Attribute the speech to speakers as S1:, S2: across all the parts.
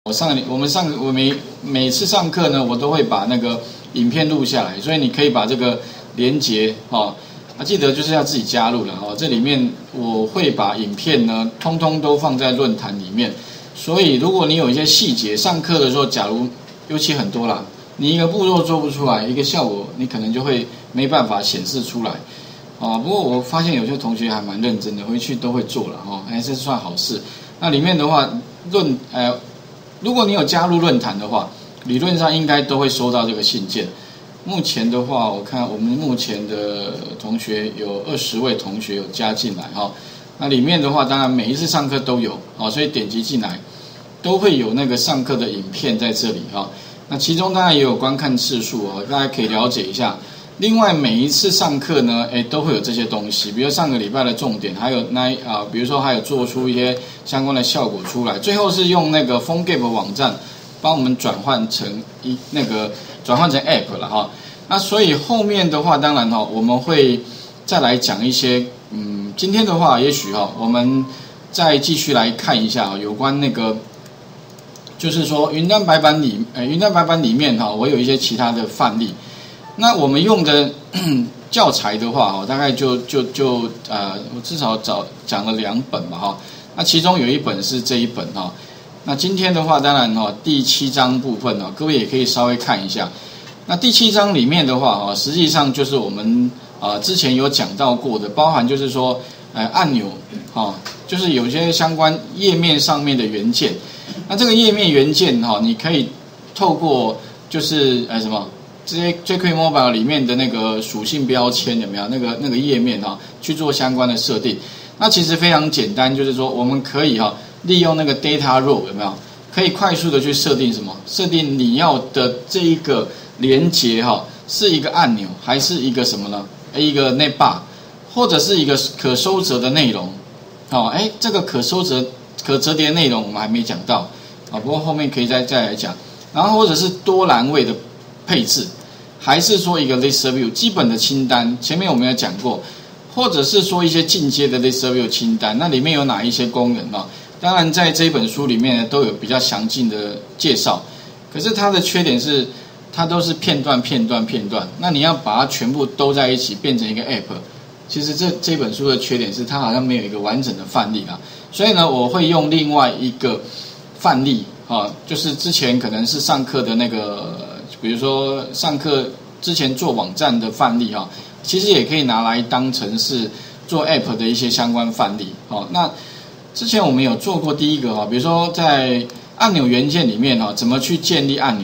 S1: 我每次上课呢，我都会把那个影片录下来，所以你可以把这个连结记得就是要自己加入了这里面我会把影片呢，通通都放在论坛里面。所以如果你有一些细节，上课的时候，假如尤其很多啦，你一个步骤做不出来，一个效果你可能就会没办法显示出来不过我发现有些同学还蛮认真的，回去都会做了还是算好事。那里面的话如果你有加入论坛的话，理论上应该都会收到这个信件。目前的话，我看我们目前的同学有20位同学有加进来那里面的话，当然每一次上课都有所以点击进来都会有那个上课的影片在这里那其中当然也有观看次数大家可以了解一下。另外每一次上课呢，都会有这些东西，比如上个礼拜的重点，还有比如说还有做出一些相关的效果出来，最后是用那个 PhoneGap 网站帮我们转换成 App 了那所以后面的话，当然我们会再来讲一些今天的话，也许我们再继续来看一下有关那个，就是说云端白板里面我有一些其他的范例。那我们用的教材的话大概就我至少讲了2本吧那其中有一本是这一本那今天的话，当然第7章部分各位也可以稍微看一下。那第7章里面的话实际上就是我们之前有讲到过的，包含就是说按钮就是有些相关页面上面的元件。那这个页面元件你可以透过就是这些 jQuery Mobile 里面的那个属性标签有没有那个页面去做相关的设定。那其实非常简单，就是说我们可以利用那个 Data Row 有没有，可以快速的去设定什么？设定你要的这一个连结是一个按钮，还是一个什么呢？一个 Navbar， 或者是一个可收折的内容这个可折叠内容我们还没讲到不过后面可以再来讲。然后或者是多栏位的配置，还是说一个 list view 基本的清单，前面我们有讲过，或者是说一些进阶的 list view 清单，那里面有哪一些功能当然在这一本书里面都有比较详尽的介绍，可是它的缺点是它都是片段，那你要把它全部都在一起变成一个 app， 其实这本书的缺点是它好像没有一个完整的范例所以呢我会用另外一个范例就是之前可能是上课的那个，比如说上课之前做网站的范例其实也可以拿来当成是做 app 的一些相关范例那之前我们有做过第一个比如说在按钮元件里面怎么去建立按钮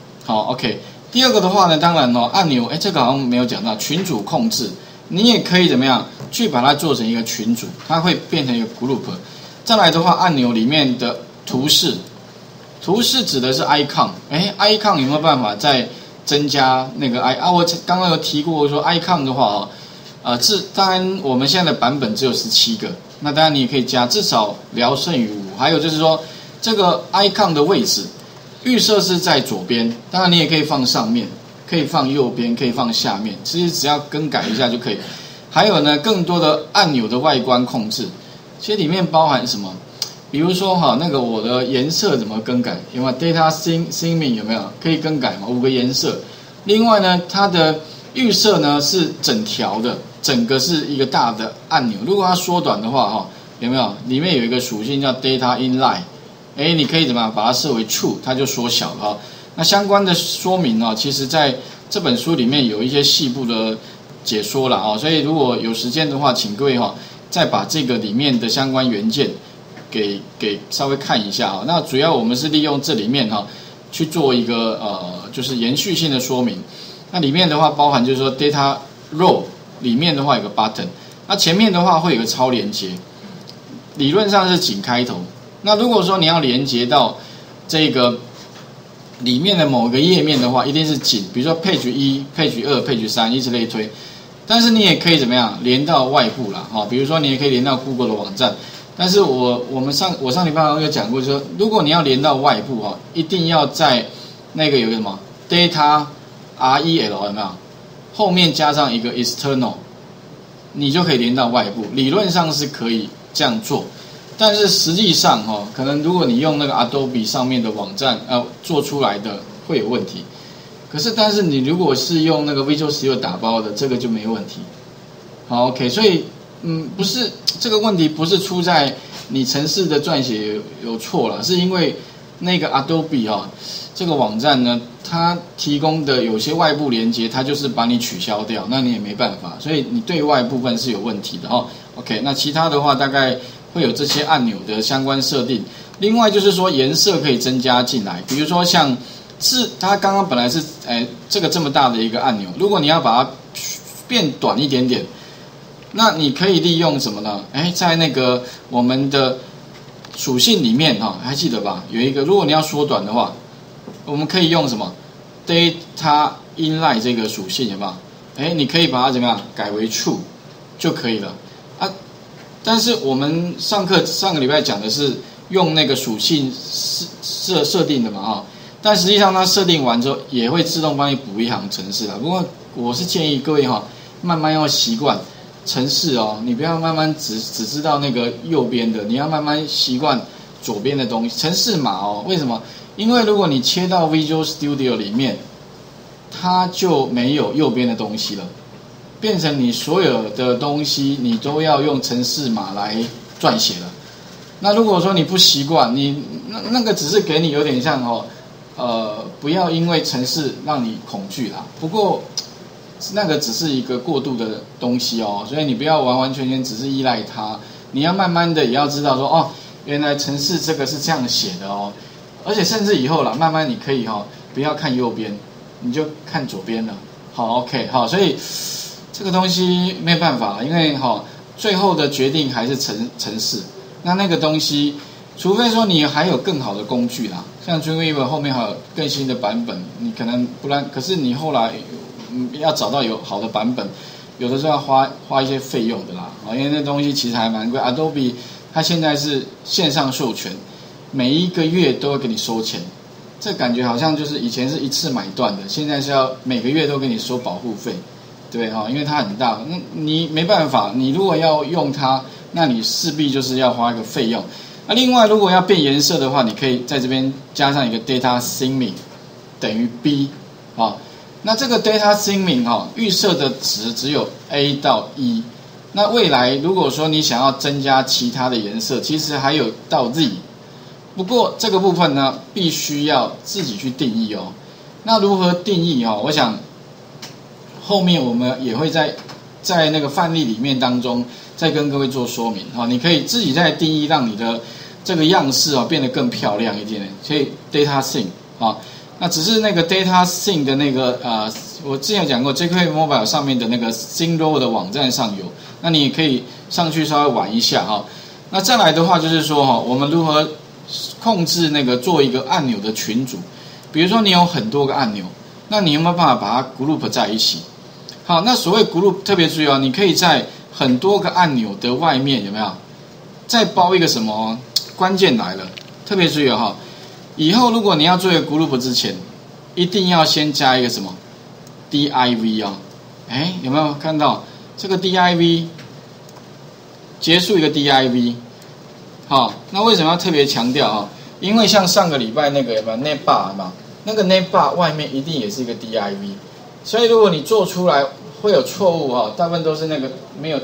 S1: OK。 第二个的话呢，当然按钮这个好像没有讲到群组控制，你也可以怎么样去把它做成一个群组，它会变成一个 group。 再来的话，按钮里面的图示指的是 icon，icon 有没有办法再增加那个我刚刚有提过说 icon 的话当然我们现在的版本只有17个，那当然你也可以加，至少聊胜于无。还有就是说这个 icon 的位置预设是在左边，当然你也可以放上面，可以放右边，可以放下面，其实只要更改一下就可以。还有呢，更多的按钮的外观控制，其实里面包含什么？比如说那个我的颜色怎么更改？有没有 Data Theming 有没有可以更改吗？5个颜色。另外呢，它的预设呢是整条的，整个是一个大的按钮。如果它缩短的话有没有？里面有一个属性叫 Data Inline，你可以怎么样把它设为 True， 它就缩小了那相关的说明其实在这本书里面有一些细部的解说了所以如果有时间的话，请各位再把这个里面的相关元件给稍微看一下那主要我们是利用这里面去做一个就是延续性的说明。那里面的话包含就是说 Data Row 里面的话有个 Button， 那前面的话会有个超连接，理论上是井开头。那如果说你要连接到这个里面的某个页面的话，一定是井，比如说 Page 1 Page 2 Page 3以此类推。但是你也可以怎么样连到外部啦比如说你也可以连到 Google 的网站。但是我上礼拜有讲过，就是说如果你要连到外部一定要在那个有个什么 Data REL 有没有后面加上一个 External， 你就可以连到外部，理论上是可以这样做。 但是实际上可能如果你用那个 Adobe 上面的网站做出来的会有问题。但是你如果是用那个 Visual Studio 打包的，这个就没问题。好 ，OK， 所以不是这个问题不是出在你程式的撰写有错了，是因为那个 Adobe 这个网站呢，它提供的有些外部连接，它就是把你取消掉，那你也没办法，所以你对外部分是有问题的OK， 那其他的话大概会有这些按钮的相关设定。另外就是说颜色可以增加进来，比如说像它刚刚本来是这么大的一个按钮，如果你要把它变短一点点，那你可以利用什么呢？在那个我们的属性里面还记得吧？有一个，如果你要缩短的话，我们可以用什么 Data Inline 这个属性有没有？你可以把它怎么样改为 True 就可以了但是我们上个礼拜讲的是用那个属性设定的嘛但实际上它设定完之后也会自动帮你补一行程式不过我是建议各位慢慢要习惯程式你不要慢慢只知道那个右边的，你要慢慢习惯左边的东西。程式码为什么？因为如果你切到 Visual Studio 里面，它就没有右边的东西了，变成你所有的东西你都要用程式码来撰写了。那如果说你不习惯，你那个只是给你有点像不要因为程式让你恐惧啦。不过那个只是一个过渡的东西所以你不要完完全全只是依赖它，你要慢慢的也要知道说原来程式这个是这样写的而且甚至以后啦，慢慢你可以不要看右边，你就看左边了。好 ，OK， 好，所以这个东西没有办法，因为最后的决定还是程式。那个东西，除非说你还有更好的工具啦，像 Dreamweaver 后面还有更新的版本，你可能不然，可是你后来要找到有好的版本，有的时候要花一些费用的啦因为那东西其实还蛮贵。Adobe 它现在是线上授权，每一个月都会给你收钱，这感觉好像就是以前是一次买断的，现在是要每个月都给你收保护费，对因为它很大，那你没办法，你如果要用它，那你势必就是要花一个费用。另外如果要变颜色的话，你可以在这边加上一个 Data Theming 等于 B 那这个 Data Theming 预设的值只有 A 到 E， 那未来如果说你想要增加其他的颜色，其实还有到 Z， 不过这个部分呢必须要自己去定义那如何定义我想后面我们也会在那个范例里面当中再跟各位做说明你可以自己再定义，让你的这个样式变得更漂亮一点。所以 Data Theme那只是那个 Data Theme 的那个我之前有讲过 jQuery Mobile 上面的那个 ThemeRoll 的网站上有，那你也可以上去稍微玩一下那再来的话就是说我们如何控制那个做一个按钮的群组。比如说你有很多个按钮，那你有没有办法把它 group 在一起？好，那所谓 group 特别注意你可以在很多个按钮的外面有没有再包一个什么？关键来了，特别注意以后如果你要做一个 group 之前，一定要先加一个什么 div 有没有看到这个 div 结束一个 div？ 那为什么要特别强调因为像上个礼拜那个有没有 navbar 嘛，那个 navbar 外面一定也是一个 div， 所以如果你做出来会有错误大部分都是那个没有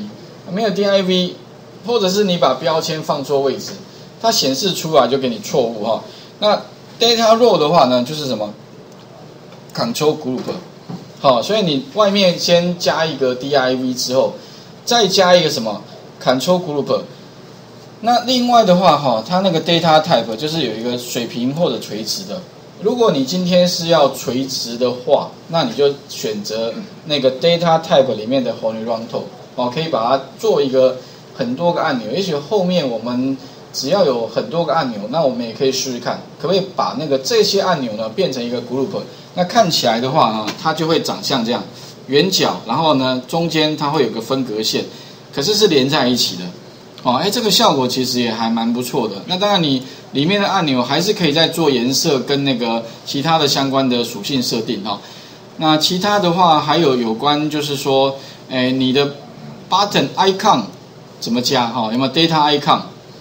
S1: div， 或者是你把标签放错位置，它显示出来就给你错误那 data row 的话呢，就是什么 control group， 所以你外面先加一个 div 之后，再加一个什么 control group。那另外的话它那个 data type 就是有一个水平或者垂直的。如果你今天是要垂直的话，那你就选择那个 data type 里面的 horizontal 可以把它做一个很多个按钮。也许后面我们只要有很多个按钮，那我们也可以试试看，可不可以把那个这些按钮呢变成一个 group。那看起来的话它就会长像这样圆角，然后呢中间它会有个分隔线，可是是连在一起的。这个效果其实也还蛮不错的。那当然你里面的按钮还是可以再做颜色跟那个其他的相关的属性设定那其他的话还有关就是说你的 button icon 怎么加有没有 data icon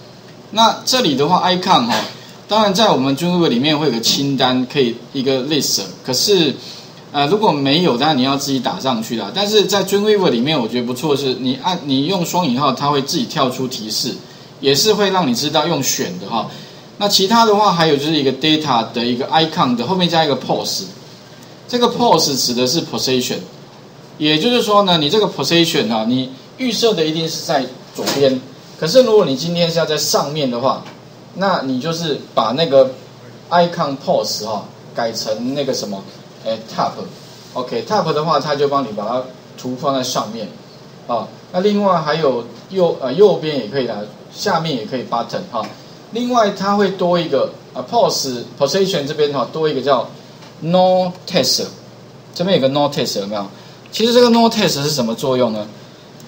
S1: 那这里的话 icon 哈，当然在我们 Dreamweaver 里面会有个清单，可以一个 list， 可是如果没有，当然你要自己打上去啦。但是在 Dreamweaver 里面，我觉得不错的是，你用双引号，它会自己跳出提示，也是会让你知道用选的哈。那其他的话，还有就是一个 data 的一个 icon 的后面加一个 pose， 这个 pose 指的是 position， 也就是说呢，你这个 position 啊，你预设的一定是在左边，可是如果你今天是要在上面的话，那你就是把那个 icon pose 哈改成那个什么，top，OK， top 的话，它就帮你把它图放在上面，啊，那另外还有右边也可以啦，下面也可以 button 哈。另外，它会多一个pose position 这边哈，多一个叫 no text， 这边有个 no text 有没有？其实这个 no text 是什么作用呢？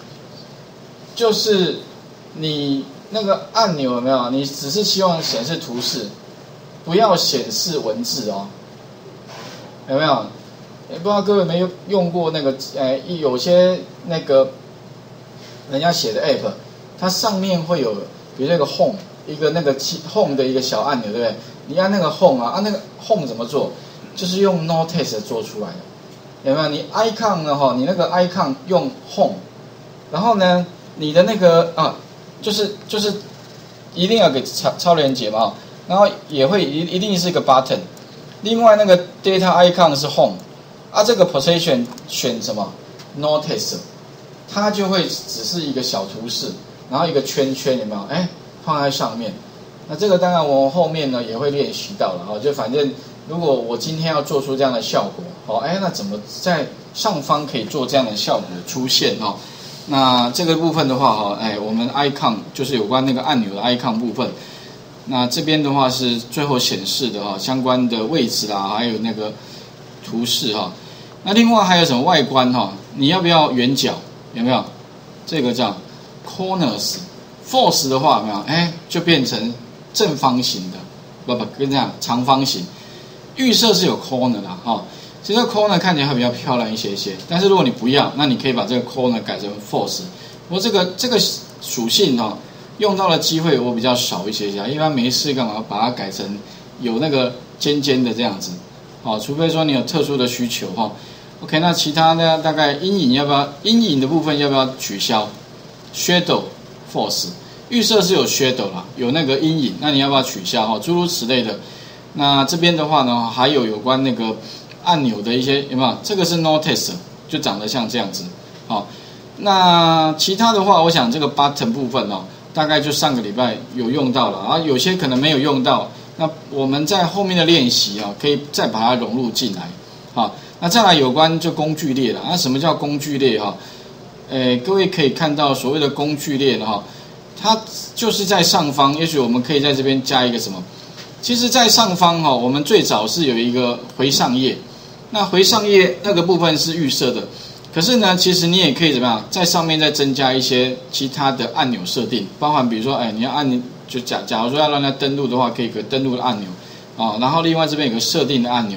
S1: 就是你那个按钮有没有？你只是希望显示图示，不要显示文字哦，有没有？不知道各位有没有用过那个有些那个人家写的 app， 它上面会有，比如那个 home。一个那个 home 的一个小按钮，对不对？你按那个 home 啊，按那个 home 怎么做？就是用 no text 做出来的，有没有？你 icon 呢？哈，你那个 icon 用 home， 然后呢，你的那个就是一定要给超连结嘛，然后也会一定是一个 button。另外那个 data icon 是 home， 这个 position 选什么 no text， 它就会只是一个小图示，然后一个圈圈，有没有？放在上面，那这个当然我后面呢也会练习到了就反正如果我今天要做出这样的效果那怎么在上方可以做这样的效果出现那这个部分的话我们 icon 就是有关那个按钮的 icon 部分，那这边的话是最后显示的相关的位置啦，还有那个图示那另外还有什么外观你要不要圆角？有没有？这个叫 corners。force 的话有没有？就变成正方形的，不，跟这样长方形。预设是有 corner 啦，其实这个 corner 看起来会比较漂亮一些些。但是如果你不要，那你可以把这个 corner 改成 force。不过这个属性用到的机会我比较少一些些，一般没事干嘛把它改成有那个尖尖的这样子，除非说你有特殊的需求OK， 那其他呢？大概阴影要不要？阴影的部分要不要取消 ？Shadow。force 预设是有 shadow 啦，有那个阴影，那你要不要取消诸如此类的。那这边的话呢，还有关那个按钮的一些有没有？这个是 no text， 就长得像这样子。那其他的话，我想这个 button 部分大概就上个礼拜有用到了，有些可能没有用到。那我们在后面的练习可以再把它融入进来。那再来有关就工具列了。那什么叫工具列各位可以看到所谓的工具列它就是在上方，也许我们可以在这边加一个什么？其实，在上方我们最早是有一个回上页，那回上页那个部分是预设的，可是呢，其实你也可以怎么样，在上面再增加一些其他的按钮设定，包含比如说，你要按就假如说要让它登录的话，可以有个登录的按钮然后另外这边有个设定的按钮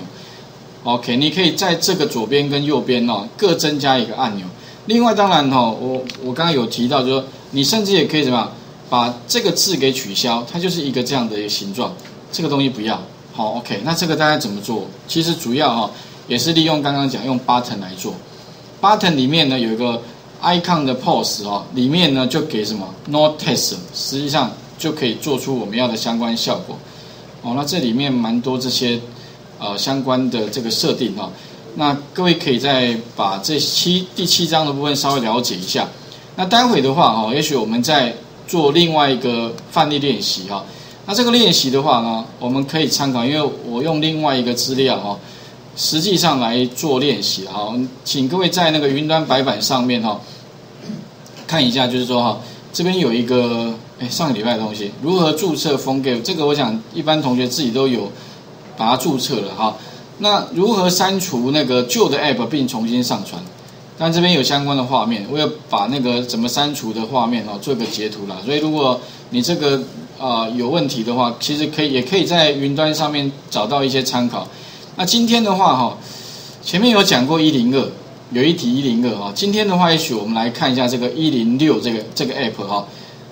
S1: ，OK， 你可以在这个左边跟右边各增加一个按钮。另外，当然我刚刚有提到，就是说你甚至也可以怎么样，把这个字给取消，它就是一个这样的一个形状，这个东西不要。OK， 那这个大概怎么做？其实主要也是利用刚刚讲用 button 来做。button 里面呢有一个 icon 的 pose 里面呢就给什么 no text， 实际上就可以做出我们要的相关效果。那这里面蛮多这些相关的这个设定那各位可以再把第7章的部分稍微了解一下。那待会的话也许我们再做另外一个范例练习那这个练习的话呢，我们可以参考，因为我用另外一个资料实际上来做练习请各位在那个云端白板上面看一下，就是说这边有一个上个礼拜的东西，如何注册 PhoneGap， 这个我想一般同学自己都有把它注册了那如何删除那个旧的 App 并重新上传？但这边有相关的画面，我要把那个怎么删除的画面做一个截图啦。所以如果你这个有问题的话，其实也可以在云端上面找到一些参考。那今天的话前面有讲过102，有一题102今天的话，也许我们来看一下这个106这个 App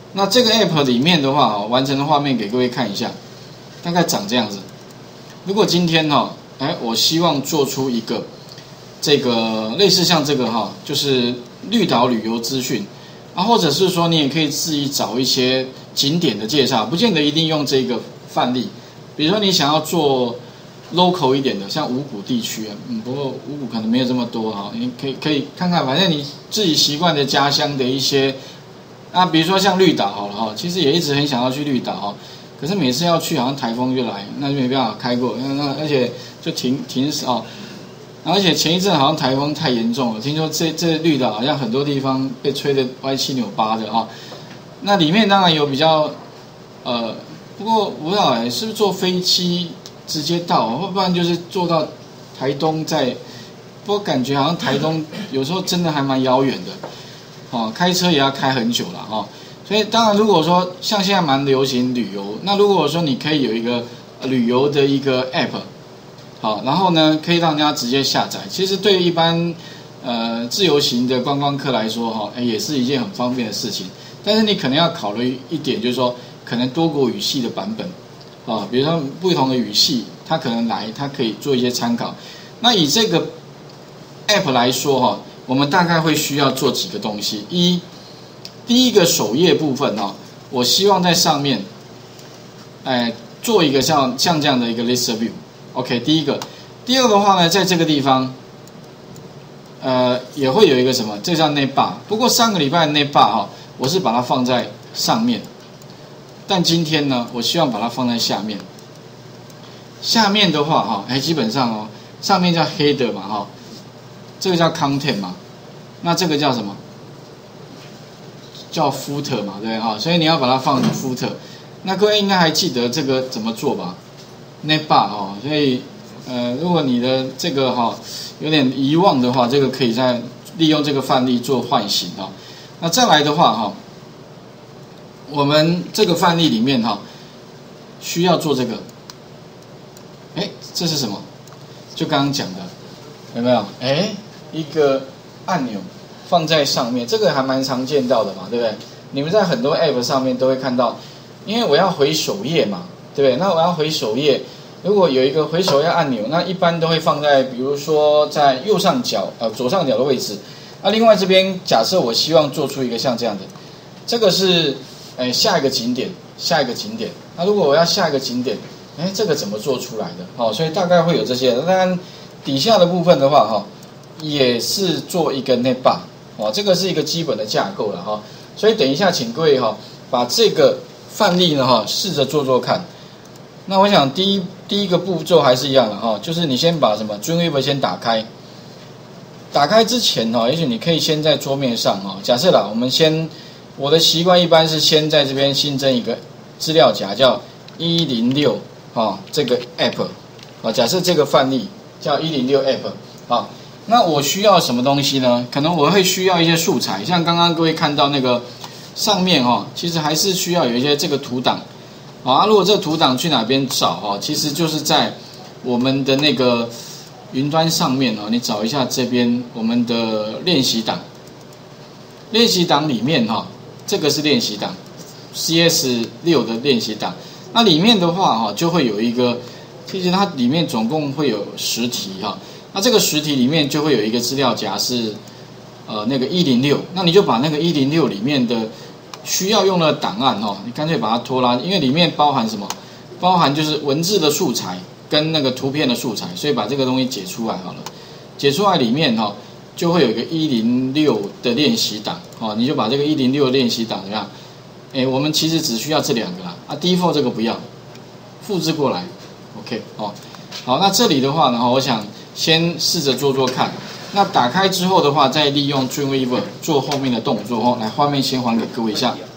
S1: 那这个 App 里面的话，完成的画面给各位看一下，大概长这样子。如果今天我希望做出一个这个类似像这个就是绿岛旅游资讯啊，或者是说你也可以自己找一些景点的介绍，不见得一定用这个范例。比如说你想要做 local 一点的，像五股地区不过五股可能没有这么多你可以看看，反正你自己习惯的家乡的一些比如说像绿岛好了其实也一直很想要去绿岛可是每次要去好像台风就来，那就没办法开过，而且就停而且前一阵好像台风太严重了，听说这绿岛好像很多地方被吹得歪七扭八的那里面当然有比较不过我不知道是不是坐飞机直接到，或不然就是坐到台东再，不过感觉好像台东有时候真的还蛮遥远的开车也要开很久了所以当然如果说像现在蛮流行旅游，那如果说你可以有一个旅游的一个 app 然后呢可以让人家直接下载，其实对于一般自由行的观光客来说也是一件很方便的事情。但是你可能要考虑一点，就是说可能多国语系的版本比如说不同的语系它可能它可以做一些参考。那以这个 app 来说我们大概会需要做几个东西。第一个首页部分我希望在上面做一个像这样的一个 list view。 OK， 第一个。第二个的话呢，在这个地方也会有一个什么，这叫 navbar。 不过上个礼拜的 navbar我是把它放在上面，但今天呢我希望把它放在下面。下面的话基本上上面叫 header 嘛这个叫 content 嘛，那这个叫什么，叫 footer 嘛，对所以你要把它放 footer。 那各位应该还记得这个怎么做吧， navbar 所以如果你的这个有点遗忘的话，这个可以再利用这个范例做唤醒那再来的话我们这个范例里面需要做这个，这是什么？就刚刚讲的，有没有？一个按钮放在上面，这个还蛮常见到的嘛，对不对？你们在很多 app 上面都会看到，因为我要回首页嘛，对不对？那我要回首页，如果有一个回首页按钮，那一般都会放在，比如说在右上角左上角的位置。另外这边假设我希望做出一个像这样的，这个是下一个景点。那如果我要下一个景点，这个怎么做出来的？所以大概会有这些。当然底下的部分的话也是做一个 navbar 这个是一个基本的架构了所以等一下请各位把这个范例呢试着做看。那我想第一个步骤还是一样的就是你先把什么 Dreamweaver 先打开。打开之前也许你可以先在桌面上假设啦，我的习惯一般是先在这边新增一个资料夹叫106这个 app 假设这个范例叫106 app 那我需要什么东西呢？可能我会需要一些素材，像刚刚各位看到那个上面其实还是需要有一些这个图档如果这个图档去哪边找其实就是在我们的那个云端上面你找一下这边我们的练习档里面这个是练习档 CS6 的练习档。那里面的话就会有一个，其实它里面总共会有10题那这个10题里面就会有一个资料夹是那个106，那你就把那个106里面的需要用的档案你干脆把它拖拉，因为里面包含什么？包含就是文字的素材跟那个图片的素材，所以把这个东西解出来好了。解出来里面就会有一个106的练习档你就把这个106的练习档怎么样？我们其实只需要这2个啦default 这个不要，复制过来 OK 好，那这里的话呢我想先试着做看。那打开之后的话，再利用 Dreamweaver 做后面的动作来，画面先还给各位一下。